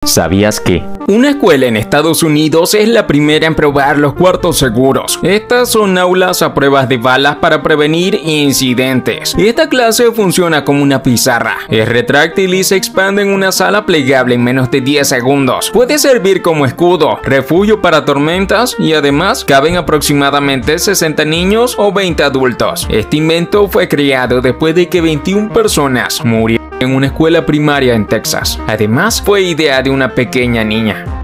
¿Sabías que? Una escuela en Estados Unidos es la primera en probar los cuartos seguros. Estas son aulas a pruebas de balas para prevenir incidentes. Esta clase funciona como una pizarra. Es retráctil y se expande en una sala plegable en menos de 10 segundos. Puede servir como escudo, refugio para tormentas y además caben aproximadamente 60 niños o 20 adultos. Este invento fue creado después de que 21 personas murieron en una escuela primaria en Texas. Además, fue idea de una pequeña niña.